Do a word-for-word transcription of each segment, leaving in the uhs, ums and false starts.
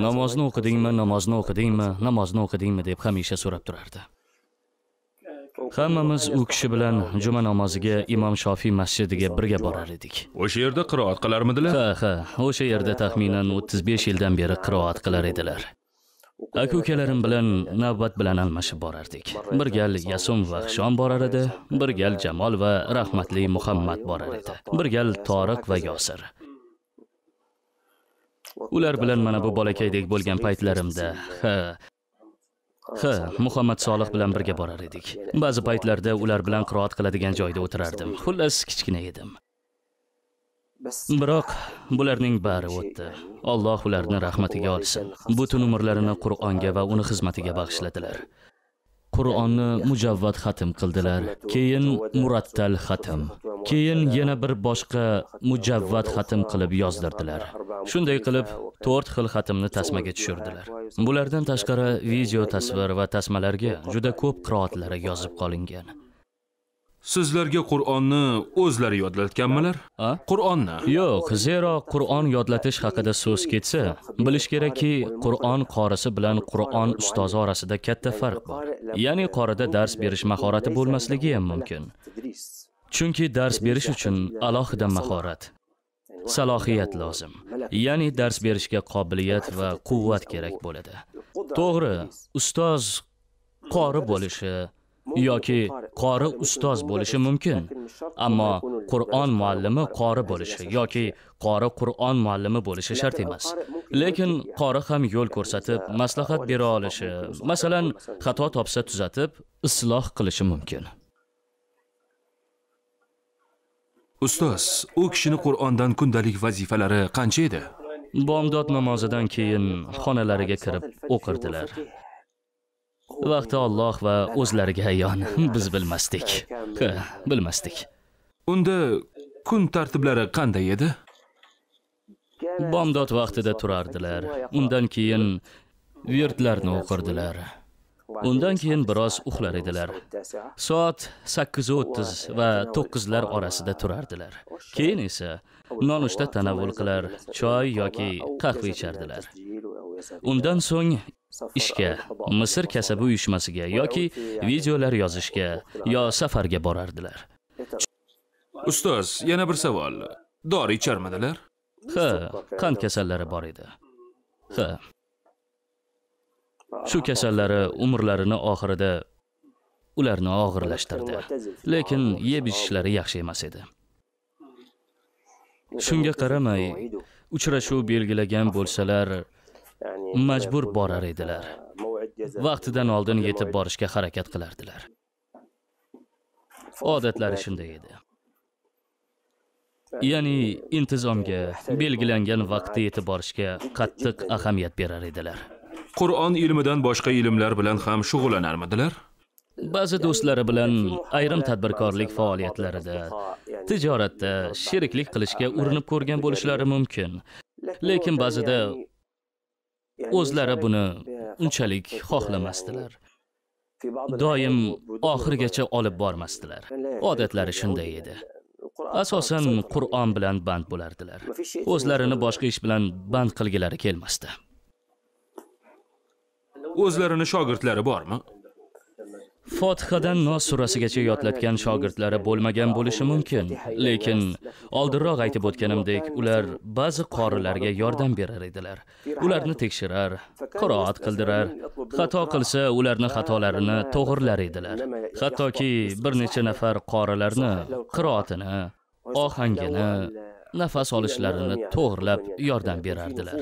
Namozni o'qidingmi, namozni o'qidingmi, namozni o'qidingmi deb hamisha so'rab turardi. Hammamiz u kishi bilan juma namoziga Imom Shofiy masjidiga birga borar edik. O'sha yerda qiroat qilarmidilar? Ha, ha, o'sha yerda taxminan o'ttiz besh yildan beri qiroat qilar edilar. Aka-ukalarim bilan navbat bilan almashib borardik. Bir gal Yasum va Hishom borar edi, bir gal Jamol va rahmatli Muhammad borar edi. Bir gal Toriq va Yosir. Ular bilan mana bu bolakaydek bo'lgan paytlarimda, ha, ha, Muhammad Solih bilan birga borar edik. Ba'zi paytlarda ular bilan qiroat qiladigan joyda o'tirardim. Xullas, kichkina edim. Biroq bularning bari o'tdi. Alloh ularni rahmatiga olsin. Butun umrlarini Qur'onga va uni xizmatiga bag'ishladilar. Qur'onni mujavvad xatm qildilar, keyin murattal xatm, keyin yana bir boshqa mujavvad xatm qilib yozdirdilar. Shunday qilib to'rt xil xatmni tasmaga tushirdilar. Bulardan tashqari video tasvir va tasmalarga juda ko'p qiroatlari yozib qolingan. Sizlarga Qur'onni o'zlari yodlatganmilar? A? Qur'onni? Yo'q, zero Qur'on yodlatish haqida so'z ketsa, bilish kerakki, Qur'on qorisi bilan Qur'on ustozi orasida katta farq bor. Ya'ni qorida dars berish mahorati bo'lmasligi ham mumkin. Chunki dars berish uchun alohida mahorat, salohiyat lozim. Ya'ni dars berishga qobiliyat va quvvat kerak bo'ladi. To'g'ri, ustoz qori bo'lishi yoki qori ustoz bo'lishi mumkin. Ammo Qur'on muallimi qori bo'lishi yoki qori Qur'on muallimi bo'lishi shart emas. Lekin qori ham yo'l ko'rsatib, maslahat bera olishi, masalan, xato topsa tuzatib, isloh qilishi mumkin. Ustoz, u kishining Qur'ondan kundalik vazifalari qancha edi? Bomdod namozidan keyin xonalariga kirib o'qirdilar. Vaqti Alloh va o'zlariga ayon, biz bilmasdik. Ha, bilmasdik. Unda kun tartiblari qanday edi? Bomdod vaqtida turardilar. Undan keyin virdlarni o'qirdilar. Undan keyin biroz uxlar edilar. Soat sakkiz o'ttiz va to'qqizlar orasida turardilar. Keyin esa nonushta tanovul qilar, choy yoki qahva ichardilar. Undan so'ng ishga, Misr kasabi uyushmasiga yoki videolar yozishga yo safarga borardilar. Ustoz, yana bir savol. Dori icharmidilar? Ha, qand kasallari bor edi. Ha. Shu kasallari umrlarini oxirida ularni og'irlashtirdi. Lekin yeb ichishlari yaxshi emas edi. Shunga qaramay, uchrashuv belgilagan bo'lsalar, majbur borar edilar. Vaqtidan oldin yetib borishga harakat qilardilar. Odatlari shunday edi. Ya'ni intizomga, belgilangan vaqtda yetib borishga qattiq ahamiyat berar edilar. Qur'on ilmidan boshqa ilmlar bilan ham shug'ullanarmidilar? Ba'zi do'stlari bilan ayrim tadbirkorlik faoliyatlarida, tijoratda sheriklik qilishga urinib ko'rgan bo'lishlari mumkin. Lekin ba'zida o'zlari buni unchalik xohlamasdilar. Doim oxirgacha olib bormasdilar. Odatlari shunday edi. Asosan Qur'on bilan band bo'lardilar. O'zlarini boshqa ish bilan band qilgilari kelmasdi. O'zlarini shogirdlari bormi? Fotihadan Nos surasigacha yodlatgan shogirdlari bo'lmagan bo'lishi mumkin, lekin oldinroq aytib o'tganimdek, ular ba'zi qorilarga yordam berar edilar. Ularni tekshirar, qiroat qildirar, xato qilsa ularni xatolarini to'g'rilar edilar. Hattoki bir necha nafar qorilarni qiroatini, ohangini, nafas olishlarini to'g'rilab yordam berardilar.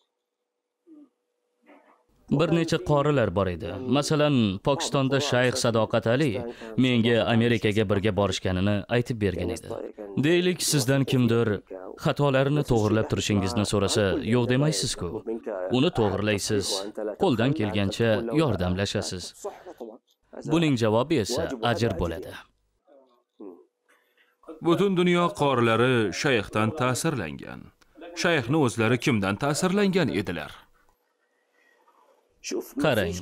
Bir necha qorilar bor edi. Masalan, Pokistonda Shayx Sadoqat Ali menga Amerikaga birga borishganini aytib bergan edi. Deylik, sizdan kimdir xatolarini to'g'rilab turishingizni so'rasa, yo'q demaysiz-ku. Uni to'g'rilaysiz, qo'ldan kelgancha yordamlashasiz. Buning javobi esa ajr bo'ladi. Butun dunyo qorilari shayxdan ta'sirlangan. Shayxni o'zlari kimdan ta'sirlangan edilar? Qarang.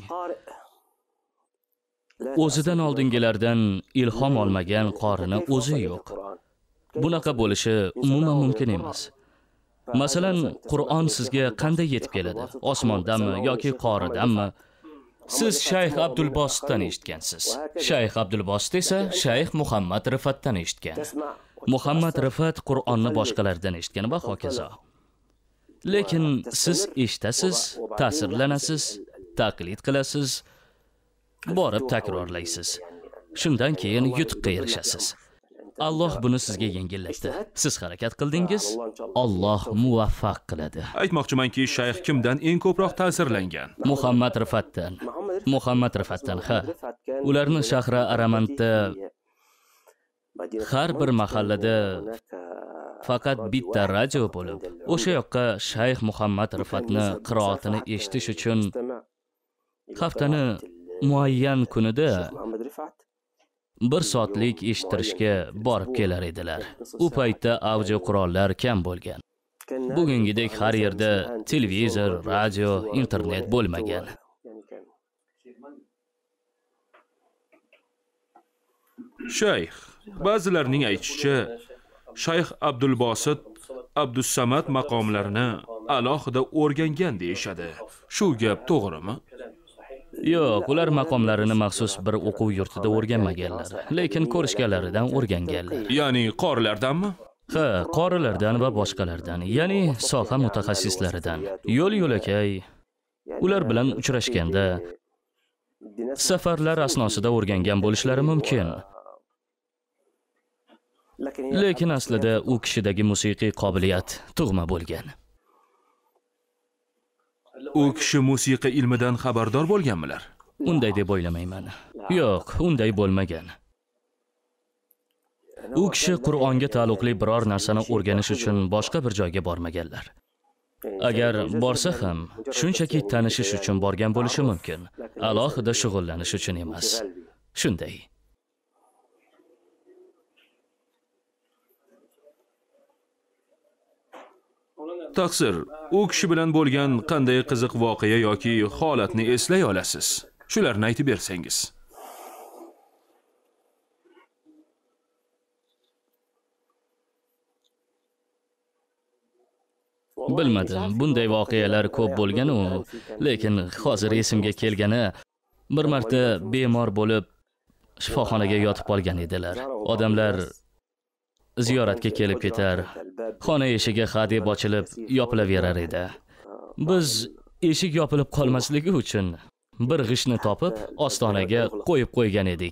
O'zidan oldingilardan ilhom olmagan qorini o'zi yo'q. Bunaqa bo'lishi umuman mumkin emas. Masalan, Qur'on sizga qanday yetib keladi? Osmondanmi yoki qoridanmi? Siz Shayx Abdulbositdan eshitgansiz. Shayx Abdulbosit esa Shayx Muhammad Rifatdan eshitgan. Muhammad Rifat Qur'onni boshqalardan eshitgan va hokazo. Lekin siz eshitasiz, ta'sirlanasiz, taqlid qilasiz, borib takrorlaysiz. Shundan keyin yutuqqa erishasiz. Alloh buni sizga yengillatdi. Siz harakat qildingiz, Alloh muvaffaq qiladi. Aytmoqchimanki, shayx kimdan eng ko'proq ta'sirlangan? Muhammad Rifatdan. Muhammad Rifatdan, ha. Ularning shahri Aramantda har bir mahallada faqat bitta radio bo'lib, o'sha yoqqa Shayx Muhammad Rifatni qiroatini eshitish uchun haftani muayyan kunida bir soatlik eshittirishga borib kelar edilar. U paytda audio qurollar kam bo'lgan. Bugungidek har yerda televizor, radio, internet bo'lmagan. Shayx, ba'zilarning aytishicha, Shayx Abdulbosit Abdussamad maqomlarini alohida o'rgangan deyishadi. Shu gap to'g'rimi? Yo'q, ular maqomlarini maxsus bir o'quv yurtida o'rganmaganlar, lekin ko'rishganlaridan o'rganganlar. Ya'ni qorilardanmi? Ha, qorilardan va boshqalardan, ya'ni soha mutaxassislaridan. Yo'l-yo'lakay ular bilan uchrashganda safarlar asnosida o'rgangan bo'lishlari mumkin. Lekin aslida u kishidagi musiqiy qobiliyat tug'ma bo'lgan. U kishi musiqa ilmidan xabardor bo'lganmilar? Unday deb o'ylamayman. Yo'q, unday bo'lmagan. U kishi Qur'onga taalluqli biror narsani o'rganish uchun boshqa bir joyga bormaganlar. Agar borsa ham, shunchaki tanishish uchun borgan bo'lishi mumkin. Alohida shug'ullanish uchun emas. Shunday. Taqsir, u kishi bilan bo'lgan qanday qiziq voqea yoki holatni eslay olasiz? Shularni aytib bersangiz. Bilmadim, bunday voqealar ko'p bo'lgan-u, lekin hozir esimga kelgani, bir marta bemor bo'lib shifoxonaga yotib qolgan edilar. Odamlar ziyoratga kelib ketar, xona eshigi hadeb ochilib yopilaverar edi. Biz eshik yopilib qolmasligi uchun bir g'ishni topib ostonaga qo'yib qo'ygan edik.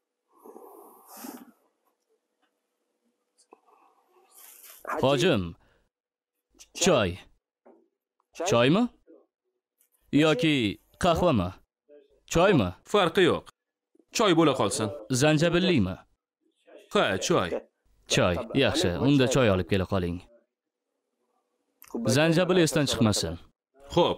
Hojim, choy. Choymi? Yoki qahvami? Choymi? Farqi yo'q. Choy bo'la qolsin. Zanjabillimi? Ha, choy. Choy, yaxshi. Unda choy olib kela qoling. Zanjabil esdan chiqmasin. Xo'p.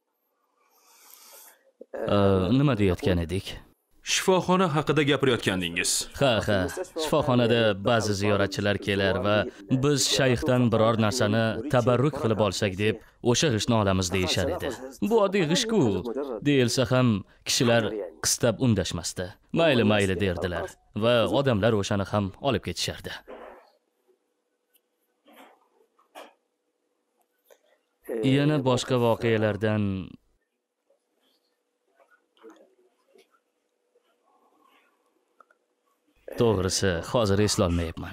Nima deyotgan edik? Shifoxona haqida gapirayotgandingiz. Ha, ha. Shifoxonada ba'zi ziyoratchilar kelar va biz shayxdan biror narsani tabarruk qilib olsak deb o'sha g'ishni olamiz deyishar edi. Bu oddiy g'ishku, deyilsa ham kishilar qistab undashmasdi. Mayli, mayli derdilar va odamlar o'shani ham olib ketishardi. Yana boshqa voqealardan to'g'risi hozir eslolmayapman.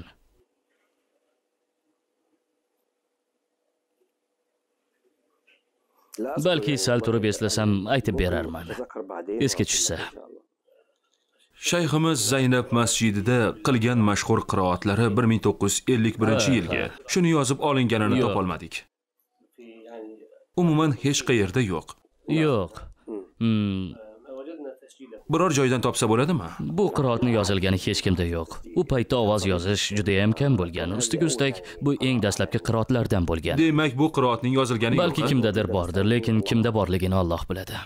Balki sal turib eslasam aytib berarman. Esga tushsa. Shayximiz Zaynab masjidida qilgan mashhur qiroatlari bir ming to'qqiz yuz ellik birinchi yilga shuni yozib olinganini topolmadik. Umuman hech qayerda yo'q. Yo'q. Hmm. Biror joydan topsa bo'ladimi? Bu qiroatni yozilgani hech kimda yo'q. U paytda ovoz yozish juda ham kam bo'lgan. Ustiga ustak bu eng dastlabki qiroatlardan bo'lgan. Demak, bu qiroatning yozilgani yo'q. Balki kimdadir bordir, lekin kimda borligini Alloh biladi.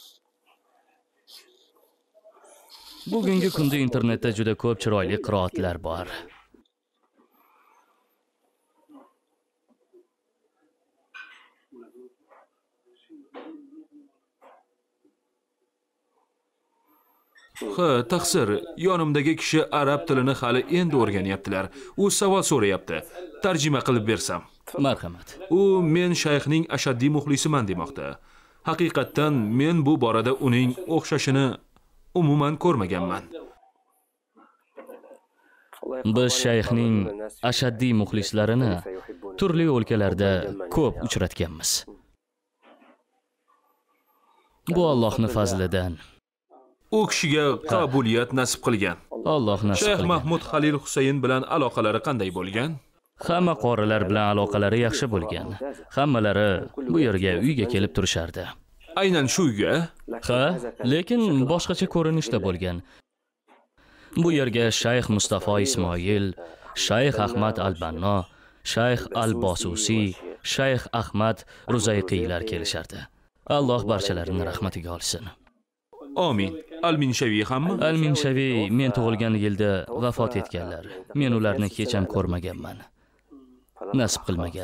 Bugungi kunda internetda juda ko'p chiroyli qiroatlar bor. Ha, taqsir, yonimdagi kishi arab tilini hali endi o'rganyaptilar. U savol so'rayapti. Tarjima qilib bersam. Marhamat. U men shayxning ashaddiy muxlisiman demoqda. Haqiqatdan men bu borada uning o'xshashini umuman ko'rmaganman. Biz shayxning ashaddiy muxlislarini turli o'lkalarda ko'p uchratganmiz. Bu Allohning fazlidan. U kishiga qabuliyat nasib qilgan. Alloh nasib Shayx qilgan. Mahmud Xalil Husayn bilan aloqalari qanday bo'lgan? Hamma qorilar bilan aloqalari yaxshi bo'lgan. Hammalari bu yerga uyga kelib turishardi. Aynan shu uyga? Ha, lekin boshqacha ko'rinishda bo'lgan. Bu yerga Shayx Mustafo Ismoil, Shayx Ahmad Al-Banno, Shayx Al-Bosusi, Shayx Ahmad Ruzayqiylar kelishardi. Alloh barchalarini rahmatiga olsin. Amin. Al-Minshaviy hammi? Al-Minshaviy men tug'ilgan yilda vafot etganlar. Men ularni hech ham ko'rmaganman. Nasib qilmagan.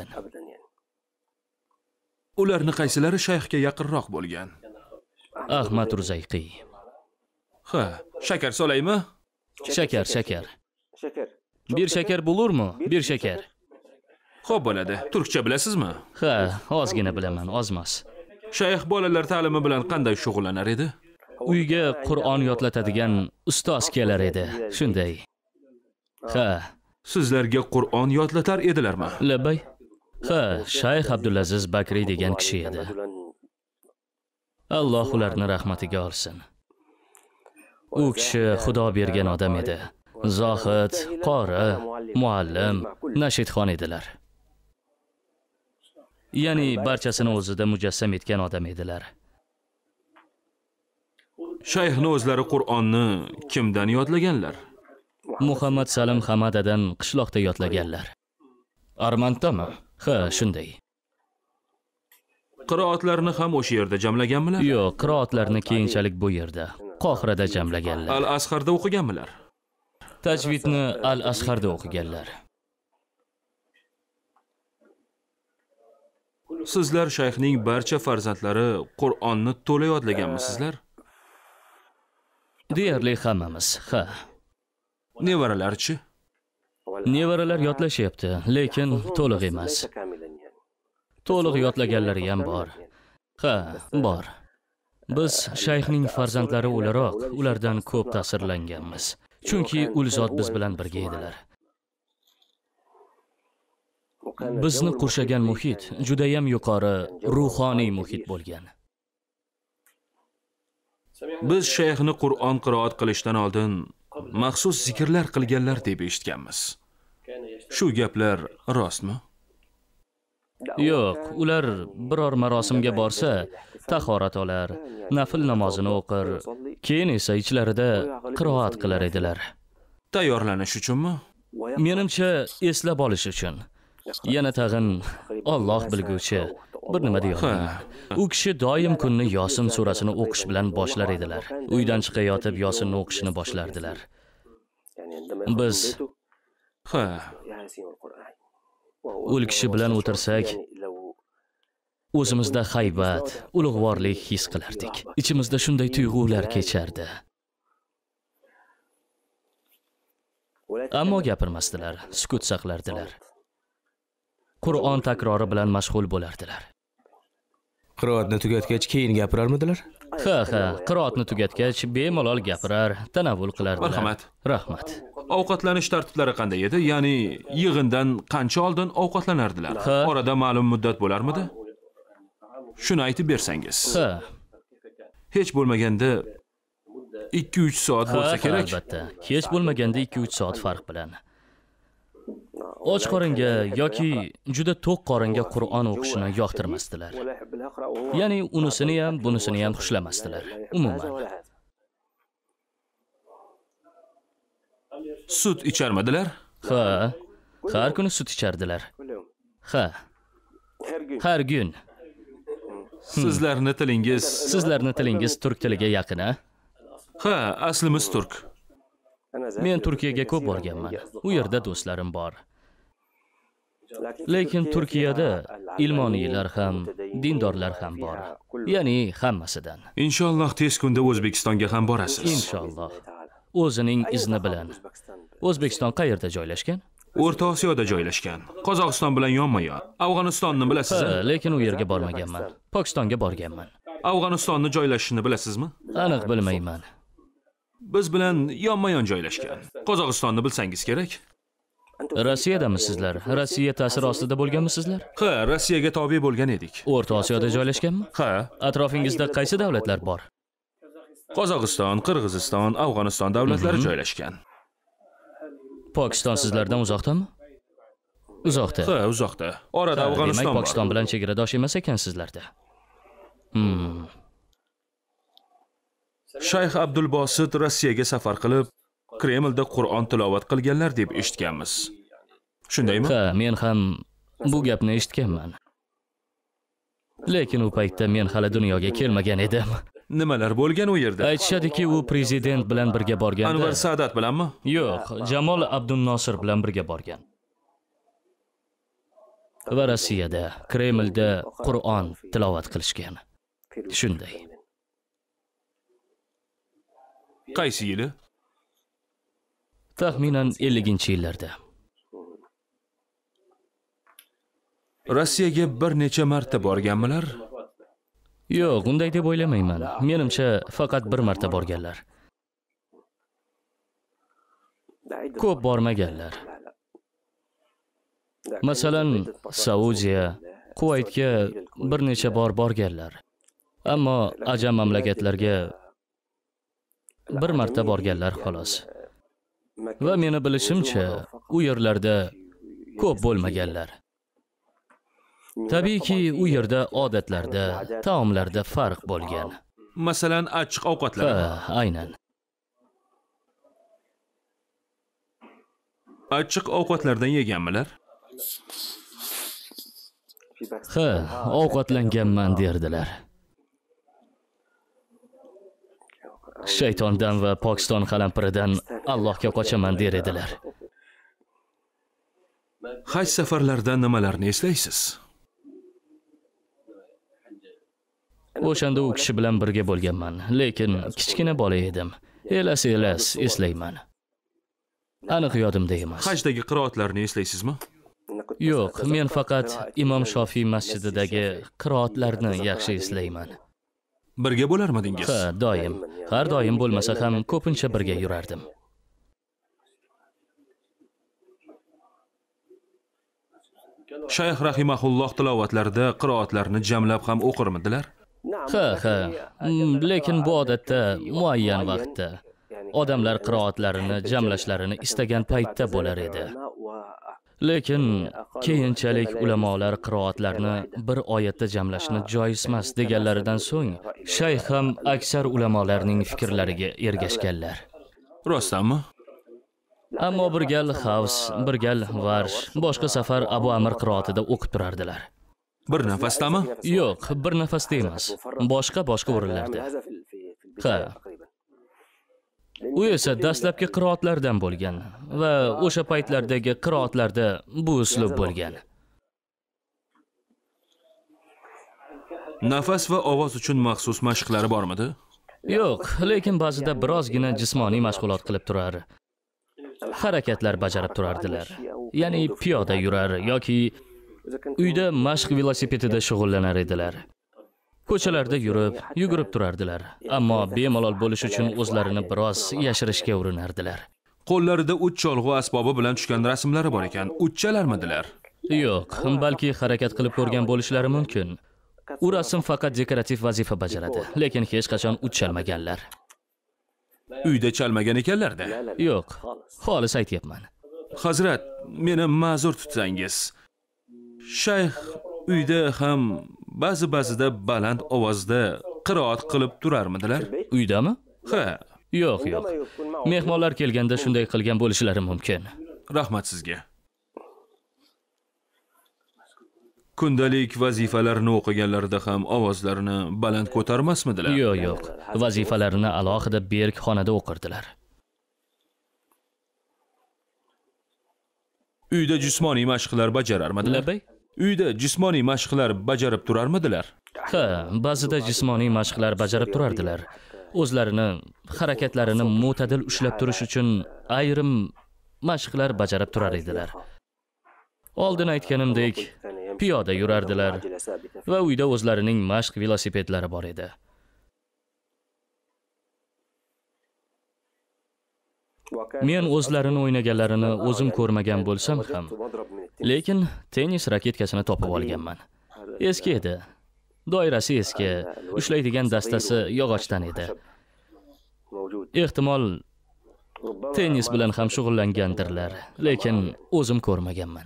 Ularni qaysilari shayxga yaqinroq bo'lgan? Ahmad Ruzayqiy. Ha, shakar solaymi? Shakar, shakar. Bir shakar bo'lurmi? Bir shakar. Xo'p bo'ladi. Turkcha bilasizmi? Ha, ozgina bilaman, ozmas. Shayx bolalar ta'limi bilan qanday shug'ullanar edi? Uyga Qur'on yodlatadigan ustoz kelar edi. Shunday. Ha, Sizlarga Qur'on yodlatar edilarmi? labay. Ha, Shayx Abdulaziz Bakriy degan kishi edi. Alloh ularni rahmatiga olsin. U kishi Xudo bergan odam edi. Zohid, qori, muallim, nashidxon edilar. Ya'ni barchasini o'zida mujassam etgan odam edilar. Shayxni o'zlari Qur'onni kimdan yodlaganlar? Muhammad Salim Hamadadan qishloqda yodlaganlar. Armantdami? Ha, shunday. Qiroatlarni ham o'sha yerda jamlaganmilar? Yo'q, qiroatlarni keyinchalik bu yerda, Qohirada jamlaganlar. Al-Asharda o'qiganmilar? Tajvidni Al-Asharda o'qiganlar. Sizlar shayxning barcha farzandlari Qur'onni to'la yodlaganmisizlar? Deyarli hammamiz, ha. Nevaralarchi? Nevaralar yodlashyapti, lekin to'liq emas. To'liq yodlaganlari ham bor. Ha, bor. Biz shayxning farzandlari o'laroq ulardan ko'p ta'sirlanganmiz. Chunki ul zot biz bilan birga edilar. Bizni qurshagan muhit juda ham yuqori ruhoniy muhit bo'lgan. Biz shayxni Qur'on qiroat qilishdan oldin maxsus zikrlar qilganlar deb eshitganmiz. Shu gaplar rostmi? Yo'q, ular biror marosimga borsa, tahorat olar, nafl namozini o'qir, keyin esa ichlarida qiroat qilar edilar. Tayyorlanish uchunmi? Menimcha eslab olish uchun. Yana tag'in Alloh bilguvchi bir nima deyolmayman. U kishi doim kunni Yosin surasini o'qish bilan boshlar edilar. Uydan chiqayotib Yosinni o'qishni boshlardilar. Biz Ha, ul kishi bilan o'tirsak, o'zimizda haybat, ulug'vorlik his qilardik. Ichimizda shunday tuyg'ular kechardi. Ammo gapirmasdilar, sukut saqlardilar. Qur'on takrori bilan mashg'ul bo'lardilar. Qiroatni tugatgach keyin gapirarmidilar? Ha, ha, qiroatni tugatgach bemalol gapirar, tanavvul qilardilar. Marhamat. Rahmat. Ovqatlanish tartiblari qanday edi? Ya'ni yig'indan qancha oldin ovqatlanardilar? Ha. Orada ma'lum muddat bo'larmidi? Shuni aytib bersangiz. Ha, Hech bo'lmaganda ikki uch soat bo'lsa ha, kerak. albatta. Hech bo'lmaganda ikki uch soat farq bilan. Och qoringa yoki juda to'q qoringa Qur'on o'qishni yoqtirmasdilar. Ya'ni unisini ham, bunisini ham xushlamasdilar. Umuman. Sut icharmidilar? Ha, har kuni sut ichardilar. Ha, har kun. Sizlarni tilingiz? Sizlarni tilingiz turk tiliga yaqin, a? Ha, aslimiz turk. Men Turkiyaga ko'p borganman. U yerda do'stlarim bor. Lekin Turkiyada ilmoniylar ham, dindorlar ham bor. Ya'ni hammasidan. Inshaalloh tez kunda O'zbekistonga ham borasiz. Inshaalloh. O'zining izni bilan. O'zbekiston qayerda joylashgan? O'rta Osiyoda joylashgan. Qozog'iston bilan yonma-yon. Afg'onistonni bilasiz? Ha, lekin u yerga bormaganman. Pokistonga borganman. Afg'onistonni joylashishini bilasizmi? Aniq bilmayman. Biz bilan yonma-yon joylashgan. Qozog'istonni bilsangiz kerak. Rossiyadamisizlar? Rossiya ta'siri ostida bo'lganmisizlar? Ha, Rossiyaga tobe bo'lgan edik. O'rta Osiyoda joylashganmi? Ha, Atrofingizda qaysi davlatlar bor? Qozog'iston, Qirg'iziston, Afg'oniston davlatlari joylashgan. Pokiston sizlardan uzoqdami? Uzoqda. Ha, uzoqda. Orada Ha, Afg'oniston demak, bor. Pokiston bilan chegaradosh emas ekan sizlarda. Hmm. Shayx Abdulbosit Rossiyaga safar qilib, Kremlda Qur'on tilovat qilganlar deb eshitganmiz. Shundaymi? Ha, men ham bu gapni eshitganman. Lekin u paytda men hali dunyoga kelmagan edim. Nimalar bo'lgan u yerda? Aytishadiki, u prezident bilan birga borganda. Anvar Sadat bilanmi? Yo'q, Jamol Abdunnosir bilan birga borgan. Va Rossiyada, Kremlda Qur'on tilovat qilishgan. Shunday. Qaysi yili? Taxminan ellinchi yillarda. Rossiyaga bir necha marta borganmilar? Yo'q, unday deb o'ylamayman. Menimcha, faqat bir marta borganlar. Ko'p bormaganlar. Masalan, Saudiya, Kuvaytga bir necha bor borganlar. Ammo ajam mamlakatlarga bir marta borganlar xolos. Va meni bilishimcha, u yerlarda ko'p bo'lmaganlar. Tabiiyki, u yerda odatlarda, taomlarda farq bo'lgan. Masalan, achchiq ovqatlar. Ha, aynan. Achchiq ovqatlardan yeganmilar? Ha, ovqatlanganman derdilar. Shaytondan va Pokiston qalampiridan Allohga qochaman der edilar. Haj safarlaridan nimalarni eslaysiz? O'shanda u kishi bilan birga bo'lganman, lekin kichkina bola edim. Elas-elas eslayman. Aniq yodimda emas. Hajdagi qiroatlarni eslaysizmi? Yo'q, men faqat Imom Shofiy masjididagi qiroatlarni yaxshi eslayman. Birga bo'larmidingiz? Ha, doim. Har doim bo'lmasa ham ko'pincha birga yurardim. Shayx rahimahulloh tilovatlarida qiroatlarni jamlab ham o'qirmidilar? Ha, ha. Lekin bu odatda muayyan vaqtda odamlar qiroatlarini jamlashlarini istagan paytda bo'lar edi. Lekin keyinchalik ulamolar qiroatlarni bir oyatda jamlashni joiz emas deganlaridan so'ng, shayx ham aksar ulamolarning fikrlariga ergashganlar. Rostdanmi? Ammo bir gal Havs, bir gal Varsh, boshqa safar Abu Amr qiroatida o'qib turardilar. Bir nafasdami? Yo'q, bir nafasda emas. Boshqa-boshqa o'rinlarda. Ha. U esa dastlabki qiroatlardan bo'lgan va o'sha paytlardagi qiroatlarda bu uslub bo'lgan. Nafas va ovoz uchun maxsus mashqlari bormidi? Yo'q, lekin ba'zida birozgina jismoniy mashg'ulot qilib turar. Harakatlar bajarib turardilar. Ya'ni piyoda yurar yoki uyda mashq velosipedida shug'ullanar edilar. Ko'chalarda yurib, yugurib turardilar, ammo bemalol bo'lish uchun o'zlarini biroz yashirishga urinardilar. Qo'llarida uch cholg'u asbobi bilan tushgan rasmlari bor ekan, uchchalarmidilar? Yo'q, balki harakat qilib ko'rgan bo'lishlari mumkin. U rasm faqat dekorativ vazifa bajaradi, lekin hech qachon uchchalmaganlar. Uyda chalmagan ekanlar-da. Yo'q, xolis aytyapman. Hazrat, meni ma'zur tutsangiz. Shayx uyda ham ba'zi-ba'zida baland ovozda qiroat qilib turarmidilar? Uydami? Ha. Yo'q, yo'q. Mehmonlar kelganda shunday qilgan bo'lishlari mumkin. Rahmat sizga. Kundalik vazifalarni o'qiganlarida ham ovozlarini baland ko'tarmasmidilar? Yo'q, yo'q. Vazifalarini alohida berk xonada o'qirdilar. Uyda jismoniy mashqlar bajararmidilar? Labay? Uyda jismoniy mashqlar bajarib turarmidilar? Ha, ba'zida jismoniy mashqlar bajarib turardilar. O'zlarini harakatlarini mo'tadil ushlab turish uchun ayrim mashqlar bajarib turar edilar. Oldin aytganimdek, piyoda yurardilar va uyda o'zlarining mashq velosipedlari bor edi. Men o'zlarini o'ynaganlarini o'zim ko'rmagan bo'lsam ham, lekin tennis raketkasini topib olganman. Eski edi. Doirasi eski, ushlaydigan dastasi yog'ochdan edi. Ehtimol tennis bilan ham shug'ullangandirlar, lekin o'zim ko'rmaganman.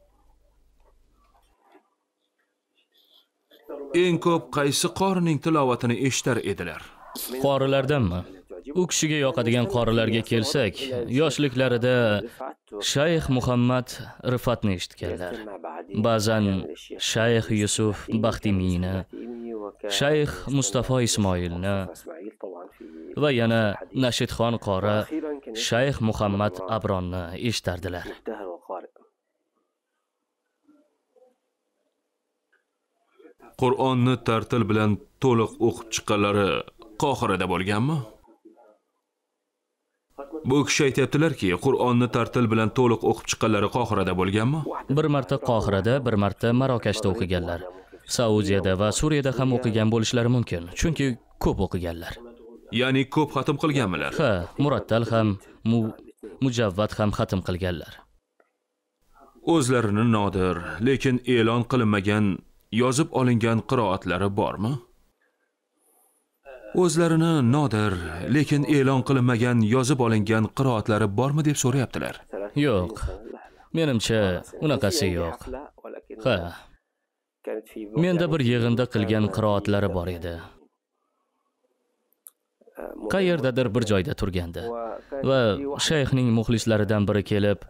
Eng ko'p qaysi qorining tilovatini eshitar edilar? Qorilardanmi? U kishiga yoqadigan qorilarga kelsak, yoshliklarida Shayx Muhammad Rifatni eshitganlar. Ba'zan Shayx Yusuf Baxtimiyni, Shayx Mustafa Ismoilni va yana Nashidxon qori Shayx Muhammad Abronni eshitardilar. Qur'onni tartil bilan to'liq o'qib chiqqanlari Qohirada bo'lganmi? Bu kishi aytibdilar-ki, Qur'onni tartil bilan to'liq o'qib chiqqanlari Qohirada bo'lganmi? Bir marta Qohirada, bir marta Marokashda o'qiganlar. Saudiyada va Suriyada ham o'qigan bo'lishlari mumkin, chunki ko'p o'qiganlar. Ya'ni ko'p xatm qilganmilar? Ha, murattal ham, mu mujavvad ham xatm qilganlar. O'zlarini nodir, lekin e'lon qilinmagan, yozib olingan qiroatlari bormi? O'zlarini nodir, lekin e'lon qilinmagan, yozib olingan qiroatlari bormi deb so'rayaptilar. Yo'q. Menimcha, unaqasi yo'q. Ha. Menda bir yig'inda qilgan qiroatlari bor edi. Qayerdadir bir joyda turgandi va shayxning muxlislaridan biri kelib,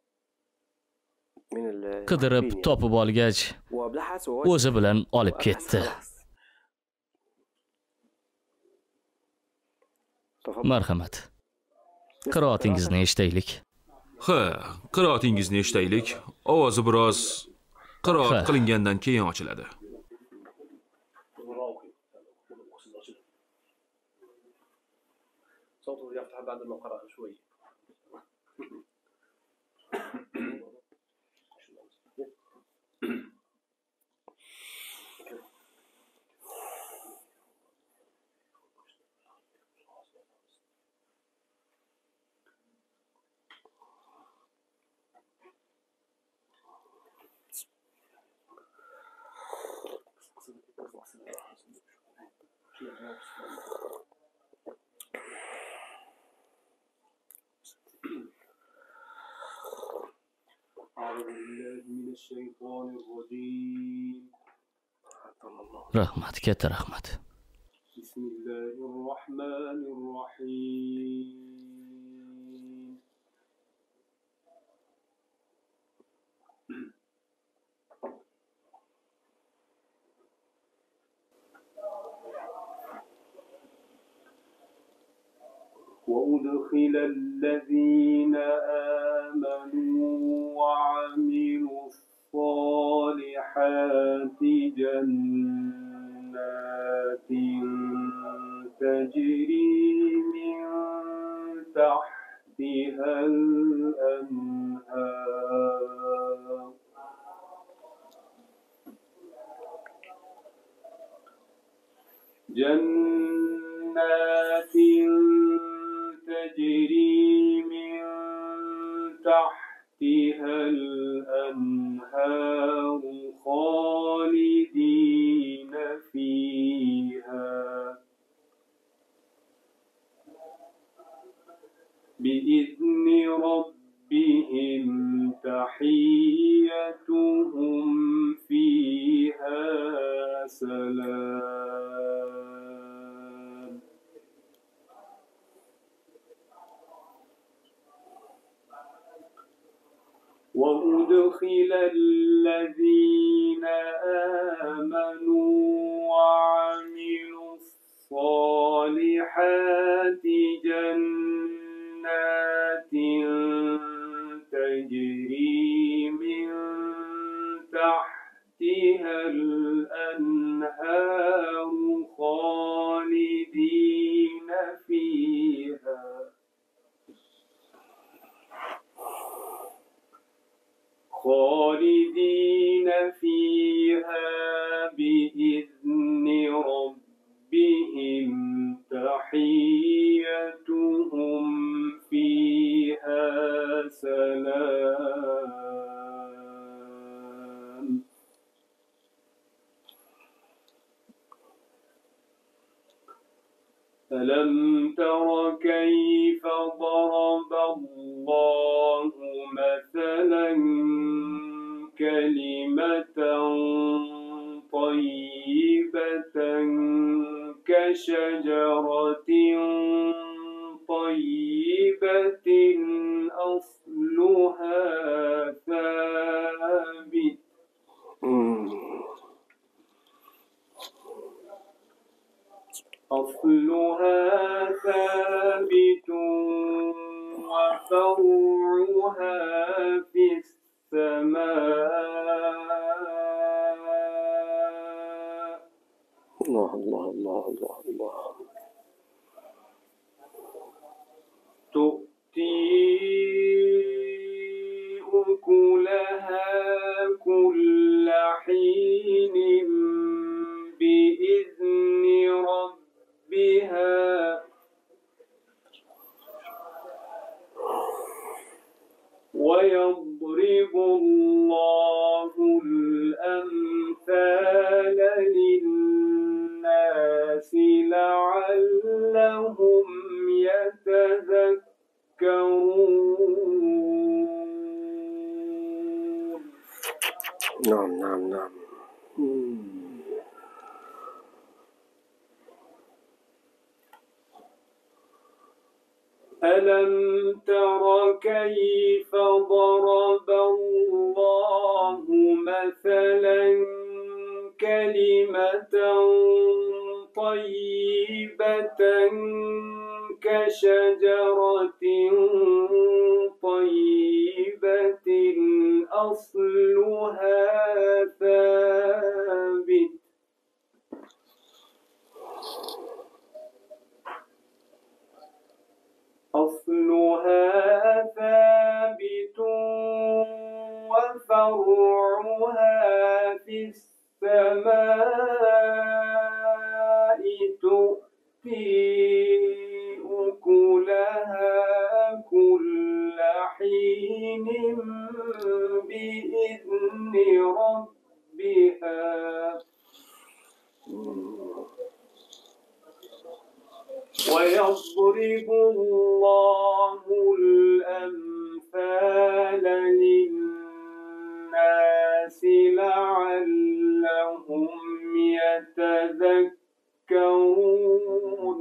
qidirib topib olgach, o'zi bilan olib ketdi. Marhamat. Qiroatingizni eshitaylik. Ha, qiroatingizni eshitaylik. Ovozi biroz qiroat qilingandan keyin ochiladi. صوته يفتح بعد ما قرأ شوي. Rahmat, katta rahmat. Bismillahirrohmanirrohim. وأدخل الذين آمنوا وعملوا الصالحات جنات تجري من تحتها الأنهار جنات تجري من تحتها الأنهار خالدين فيها بإذن ربهم تحيتهم فيها سلام وأدخل الذين آمنوا وعملوا الصالحات جنات تجري من تحتها الأنهار خالدين فيها خالدين فيها بإذن ربهم تحيتهم فيها سلام. ألم تر كيف ضرب الله مثلا كلمة طيبة كشجرة طيبة أصلها ثابت أصلها ثابت وفرعها في السماء. الله الله الله الله الله. تؤتي أكلها كل حين بإذن ربها ويضرب الله الأمثال للناس لعلهم يتذكرون. نعم نعم نعم. ألم تر كيف ضرب الله مثلا كلمة طيبة كشجرة طيبة أصلها ثابت أصلها ثابت وفرعها في السماء. تؤتي أكلها كل حين بإذن ربها ويضرب الله الأمثال للناس لعلهم يتذكرون.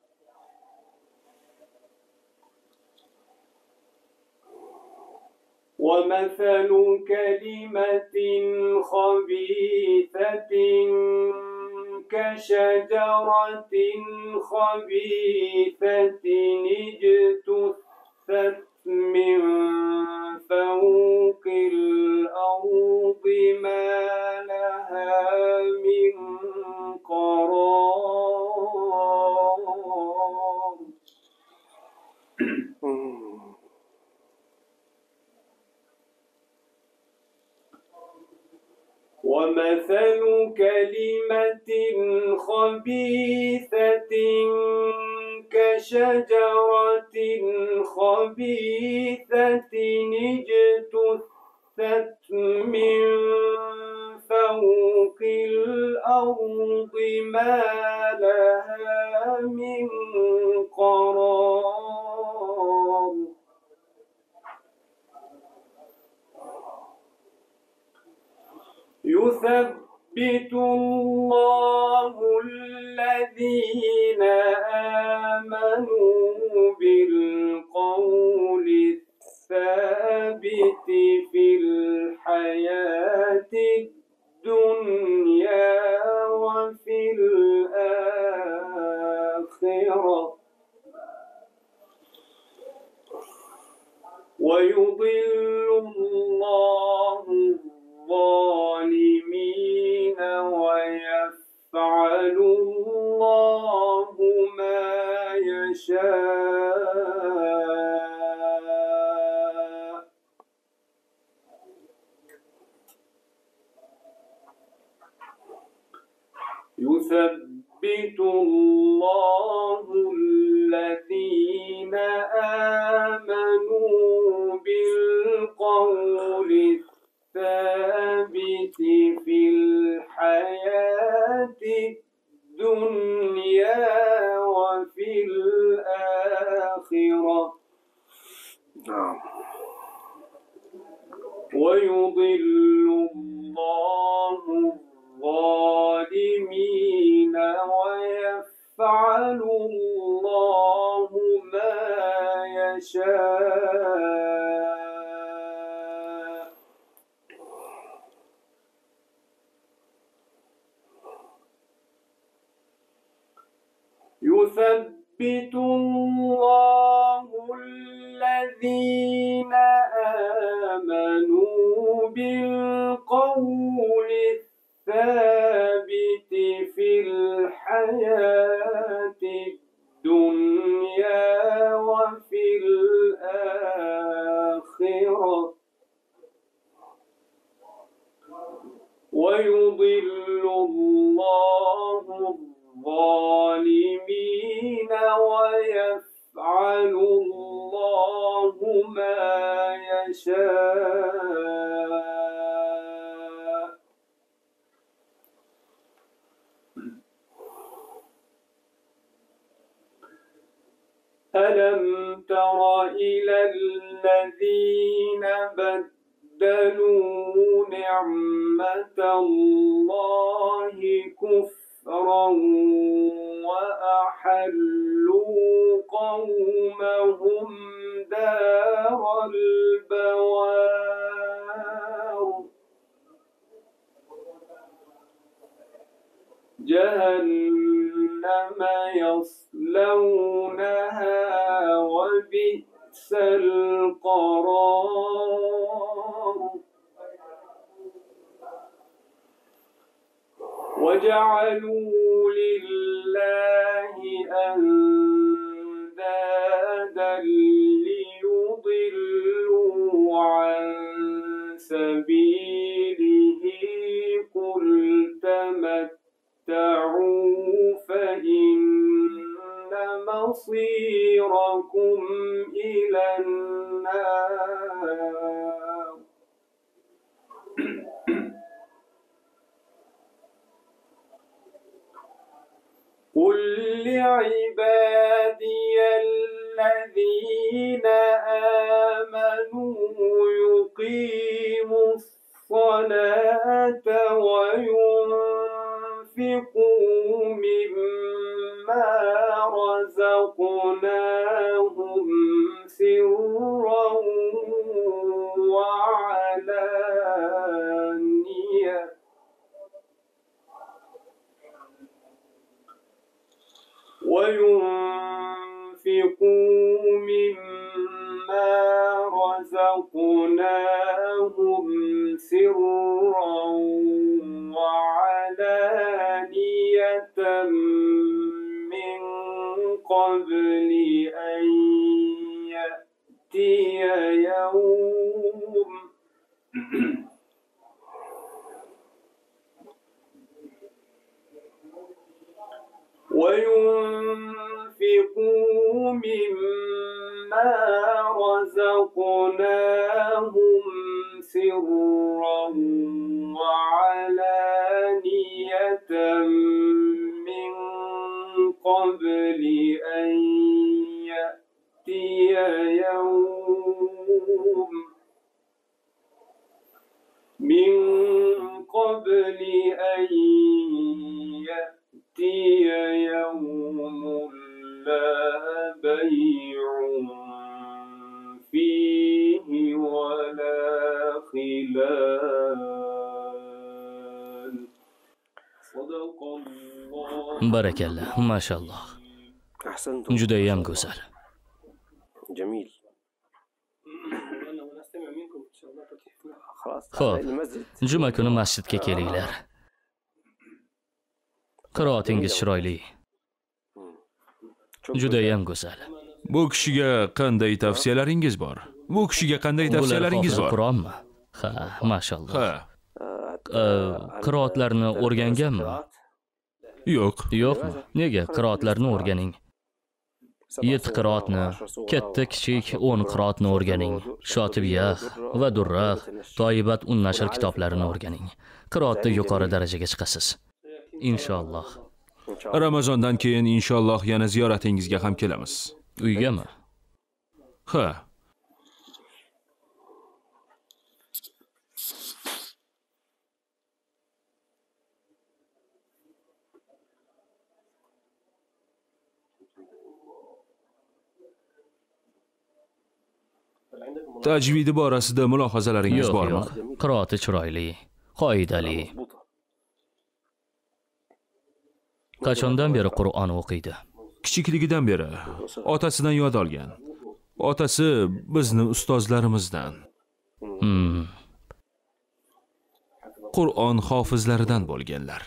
ومثل كلمة خبيثة كشجرة خبيثة اجتثت من فوق الأرض ما لها من قرار. ومثل كلمة خبيثة كشجرة خبيثة اجتثت من فوق الأرض ما لها من قرار. يثبت الله الذين آمنوا بالقول الثابت في الحياة الدنيا وفي الآخرة ويضل الله الظالمين ويفعل الله ما يشاء. يثبت الله الذين آمنوا بالقول الثابت في الحياة الدنيا وفي الآخرة. نعم. ويضل الله الظالمين ويفعل الله ما يشاء. يثبت الله الذين آمنوا بالقول الثابت في الحياة الدنيا وفي الآخرة. ويضل الله الظالمين ويفعل الله ما يشاء. ألم تر إلى الذين بدلوا نعمة الله كفرا وأحلوا قومهم دار البوار جهنم يصلونها وبئس القرار. وجعلوا لله أندادا ليضلوا عن سبيله. قل تمتعوا فإن مصيركم إلى النار. قل لعبادي الذين آمنوا يقيموا الصلاة وينفقوا مما رزقناهم سرا وعلانية وينفقوا مما رزقناهم سرا وعلانية من قبل أن يأتي يوم وينفقوا مما رزقناهم سرا وعلانية من قبل أن يأتي يوم من قبل أن يأتي يوم لا بيع فيه ولا خلال. صدق الله. Barakallah, mashallah. أحسنتم. Judayam go'zal. جميل. خلاص. Xo'p, المسجد. juma kuni masjidga kelinglar. Qiroatingiz chiroyli. Judayam go'zal. Bu kishiga qanday tavsiyalaringiz bor? Bu kishiga qanday tavsiyalaringiz bor? Qur'onmi? Ha, mashalloh. Ha. Qiroatlarni o'rganganmi? Yo'q. Yo'qmi? Nega? Qiroatlarni o'rganing. yetti qiroatni, katta kichik o'n qiroatni o'rganing. Shotibiyah va Durrah, Toyibat un nashr kitoblarini o'rganing. Qiroatda yuqori darajaga chiqasiz. Inshaalloh. Ramazondan keyin inshaalloh yana ziyoratingizga ham kelamiz. Uygami? Ha. Tajvidi borasida mulohazalaringiz Yo'q, bormi? yo'q. Qiroati chiroyli, qoidali. Qachondan beri Qur'on o'qiydi? Kichikligidan beri otasidan yod olgan. Otasi bizni ustozlarimizdan. Hmm. Qur'on hofizlaridan bo'lganlar.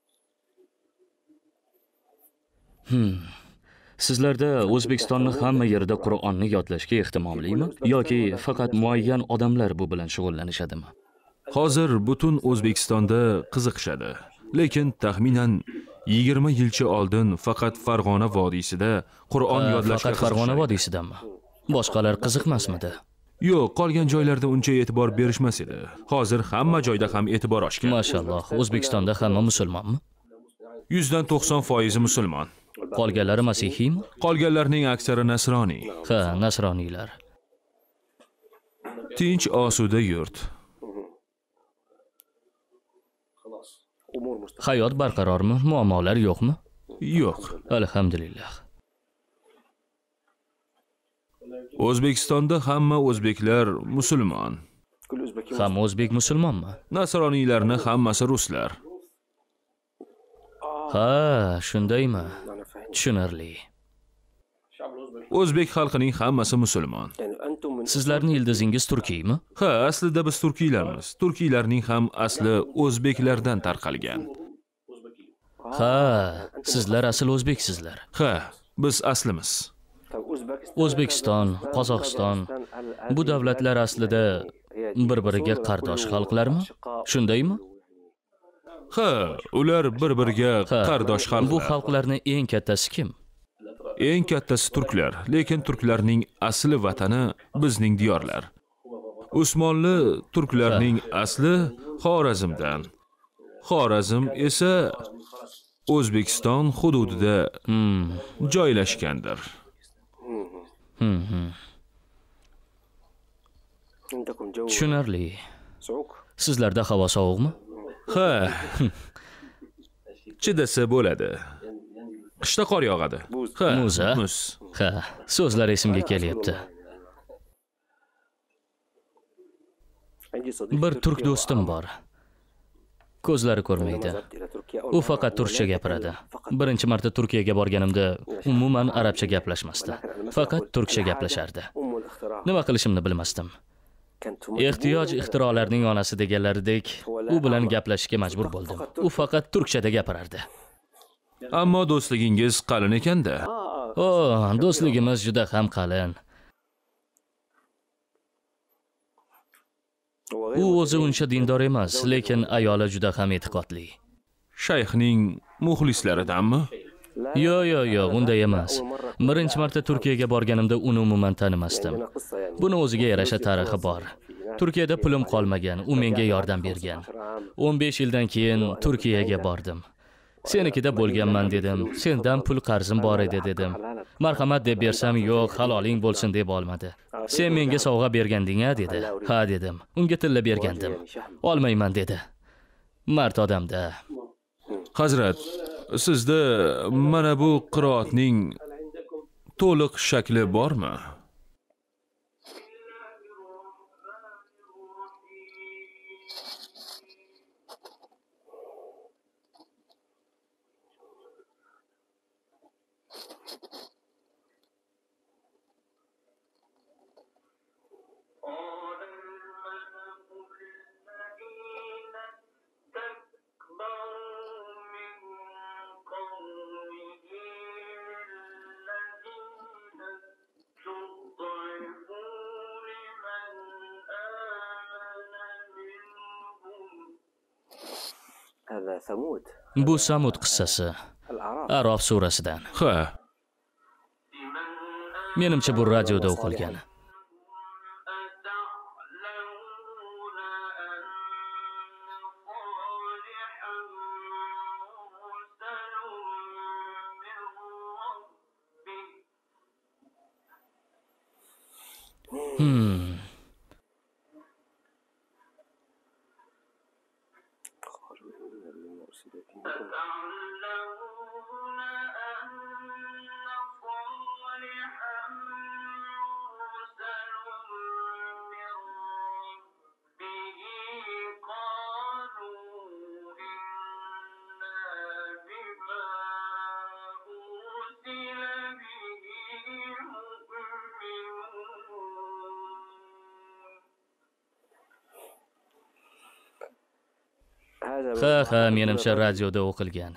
Sizlarda O'zbekistonning hamma yerida Qur'onni yodlashga ehtimollimi yoki faqat muayyan odamlar bu bilan shug'ullanishadimi? Hozir butun O'zbekistonda qiziqishadi, lekin taxminan yigirma yilcha oldin faqat Farg'ona vodiysida Qur'on yodlashga Faqat Farg'ona vodiysidanmi? Boshqalar qiziqmasmidi? Yo'q, qolgan joylarda uncha e'tibor berishmas edi. Hozir hamma joyda ham e'tibor oshgan. Mashalloh, O'zbekistonda hamma musulmonmi? yuzdan to'qson foiz musulmon. Qolganlari masihiymi? Qolganlarning aksari nasroniy. Ha, nasroniylar. Tinch osuda yurt. Hayot barqarormi? Muammolar yo'qmi? Yo'q. Alhamdulillah. O'zbekistonda hamma o'zbeklar musulmon. Hamma o'zbek musulmonmi? Nasroniylarni hammasi ruslar. Ha, shundaymi? Tushunarli. O'zbek xalqining hammasi musulmon. Sizlarning ildizingiz turkiymi? Ha, aslida biz turkiylarmiz. Turkiylarning ham asli o'zbeklardan tarqalgan. Ha, sizlar asl o'zbeksizlar. Ha, biz aslimiz. O'zbekiston, Qozog'iston bu davlatlar aslida bir-biriga qardosh xalqlarmi? Shundaymi? Ha, ular bir-biriga Ha, qardosh xalqlar. Bu xalqlarning eng kattasi kim? Eng kattasi turklar, lekin turklarning asli vatani bizning diyorlar. Usmonli turklarning asli Xorazmdan. Xorazm esa O'zbekiston hududida Hmm. joylashgandir. Hmm. hmm. Tushunarli. Sizlarda havo sovuqmi? Ha. Chidasa bo'ladi. Qishda qor yog'adi. Ha, Muz, a? muz. Ha, so'zlar esimga kelyapti. Bir turk do'stim bor. Ko'zlari ko'rmaydi. U faqat turkcha gapiradi. Birinchi marta Turkiyaga borganimda umuman arabcha gaplashmasdi. Faqat turkcha gaplashardi. Nima qilishimni bilmasdim. Ehtiyoj ixtirolarning onasi deganlaridek, u bilan gaplashishga majbur bo'ldim. U faqat turkchada gapirardi. Ammo do'stligingiz qalin ekanda. Oh, do'stligimiz juda ham qalin. U o'zi uncha dindor emas, lekin ayoli juda ham e'tiqodli. Shayxning muxlislaridanmi? Yo, yo, yo, unday emas. Birinchi marta Turkiyaga borganimda uni umuman tanimasdim. Buni o'ziga yarasha tarixi bor. Turkiyada pulim qolmagan, u menga yordam bergan. o'n besh yildan keyin Turkiyaga bordim. Senikida bo'lganman dedim. Sendan pul qarzim bor edi dedim. Marhamat deb bersam, yo'q, haloling bo'lsin deb olmadi. Sen menga sovg'a berganding-a dedi. Ha dedim. Unga tilla bergandim. Olmayman dedi. Mard odamda. Hazrat, sizda mana bu qiroatning to'liq shakli bormi? قومه الذين هذا ثمود Bu Samud qissasi, الأعراف. Arof surasidan. Ha, Menimcha bu radioda o'qilgan. Hmm. Ha, ha, menimcha radioda o'qilgan.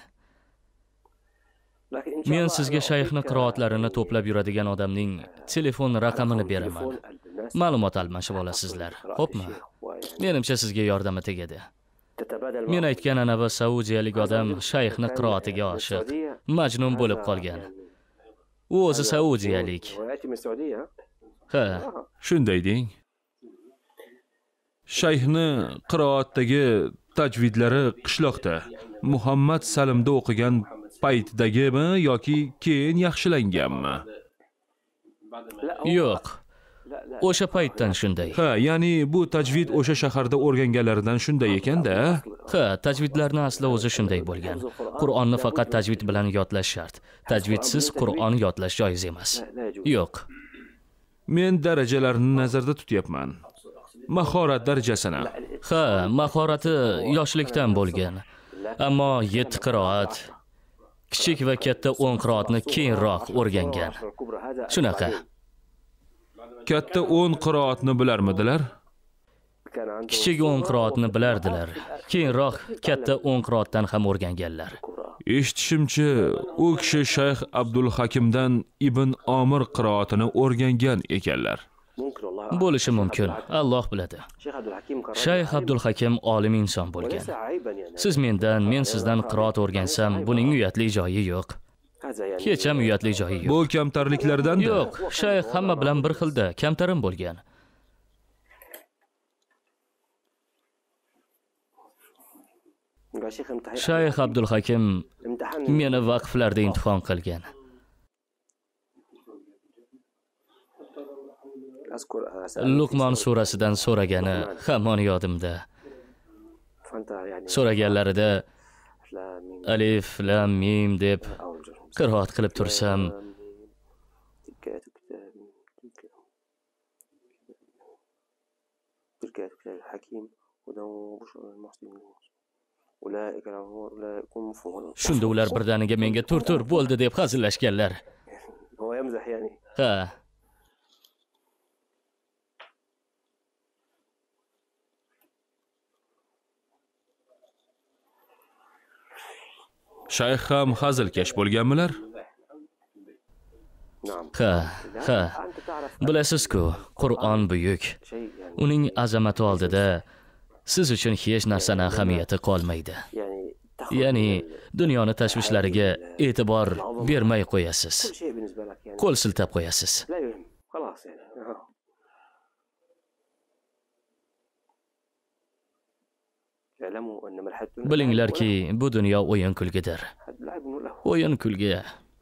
Men sizga shayxni qiroatlarini to'plab yuradigan odamning telefon raqamini beraman. Ma'lumot almashib olasizlar. Xo'pmi? Menimcha sizga yordami tegadi. Men aytgan anavi saudiyalik odam shayxni qiroatiga oshiq, majnun bo'lib qolgan. U o'zi saudiyalik. Ha, shunday deng. Shayxni qiroatdagi tajvidlari qishloqda Muhammad Salimda o'qigan paytidagimi yoki keyin yaxshilanganmi? yo'q. O'sha paytdan shunday. Ha, ya'ni bu tajvid o'sha shaharda o'rganganlaridan shunday ekan-da. Ha, tajvidlarning asli o'zi shunday bo'lgan. Qur'onni faqat tajvid bilan yodlash shart. Tajvidsiz Qur'on yodlash joiz emas. Yo'q. Men darajalarni nazarda tutyapman. Mahorat darajasini. Ha, mahorati yoshlikdan bo'lgan. Ammo yetti qiroat, kichik va katta o'n qiroatni keyinroq o'rgangan. Shunaqa. Katta o'n qiroatni bilarmidilar? Kichik o'n qiroatni bilardilar. Keyinroq katta o'n qiroatdan ham o'rganganlar. Eshitishimcha, u kishi Shayx Abdul Hakimdan Ibn Omir qiroatini o'rgangan ekanlar. Bo'lishi mumkin. Alloh biladi. Shayx Abdul Hakim olim inson bo'lgan. Siz mendan, men sizdan qiroat o'rgansam, buning uyatli joyi yo'q. Hech ham uyatli joyi yo'q. Bu kamtarliklardan yo'q. Shayx hamma bilan bir xilda, kamtarim bo'lgan. Shayx Abdul Hakim meni vaqflarda imtihon qilgan. Luqmon surasidan so'ragani hamon yodimda. So'raganlarida alif, lam, mim deb qiroat qilib tursam, shunda ular birdaniga menga tur tur bo'ldi deb hazillashganlar. Ha. Shayx ham hazilkash bo'lganmilar? Ha, ha. Bilasiz-ku, Qur'on buyuk. Uning azamati oldida siz uchun hech narsani ahamiyati qolmaydi. Ya'ni dunyoni tashvishlariga e'tibor bermay qo'yasiz. Qo'l siltab qo'yasiz. Bilinglarki, bu dunyo o'yin kulgidir. O'yin kulgi.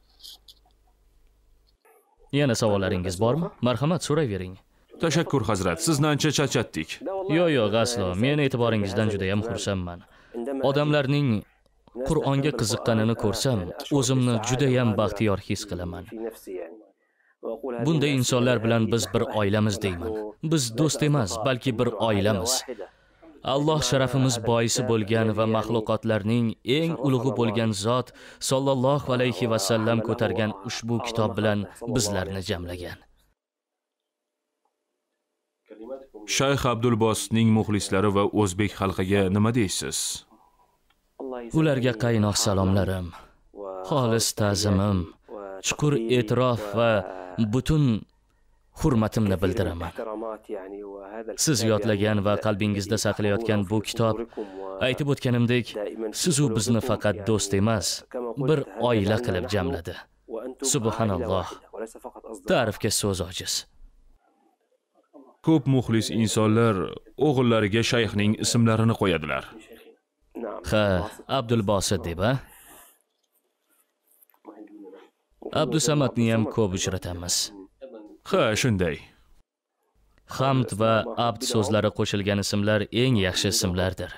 Yana savollaringiz bormi? Marhamat, so'rayvering. Tashakkur hazrat, sizni ancha charchatdik. Yo'q, yo'q, aslo. Men e'tiboringizdan juda ham xursandman. Odamlarning Qur'onga qiziqqanini ko'rsam, o'zimni juda ham baxtiyor his qilaman. Bunday insonlar bilan biz bir oilamiz deyman. Biz do'st emas, balki bir oilamiz. Alloh sharafimiz boisi bo'lgan va maxluqotlarning eng ulug'i bo'lgan zot sollallohu alayhi va sallam ko'targan ushbu kitob bilan bizlarni jamlagan. Shayx Abdulbositning muxlislari va o'zbek xalqiga nima deysiz? Ularga qaynoq salomlarim, xolis ta'zimim, chuqur e'tirof va butun hurmatimni bildiraman. Siz yodlagan va qalbingizda saqlayotgan bu kitob, aytib o'tganimdek, siz u bizni faqat do'st emas, bir oila qilib jamladi. Subhanalloh. Ta'rifga so'z ojiz. Ko'p muxlis insonlar o'g'illariga shayxning ismlarini qo'yadilar. Ha, Abdulbosit deb, ha? Abdusamadni ham ko'p uchratamiz. Ha, shunday. Hamd va abd so'zlari qo'shilgan ismlar eng yaxshi ismlardir.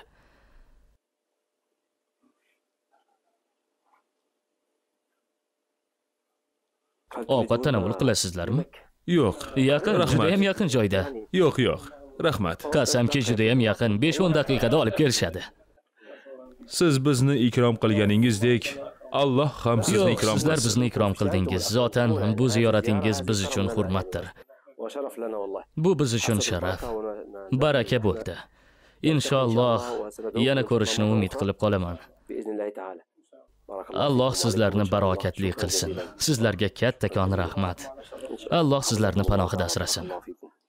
Ovqat tanovul qilasizlarmi? Yo'q. Yaqin, juda ham yaqin joyda. Yo'q, yo'q. Rahmat. Qasamki, juda ham yaqin, besh o'n daqiqada olib kelishadi. Siz bizni ikrom qilganingizdek, Alloh ham sizni ikrom qilsin. Sizlar bizni ikrom qildingiz. Zotan bu ziyoratingiz biz uchun hurmatdir. Bu biz uchun sharaf. Baraka bo'ldi. Inshaalloh yana ko'rishni umid qilib qolaman. Alloh sizlarni barokatli qilsin. Sizlarga kattakon rahmat. Alloh sizlarni panohida asrasin.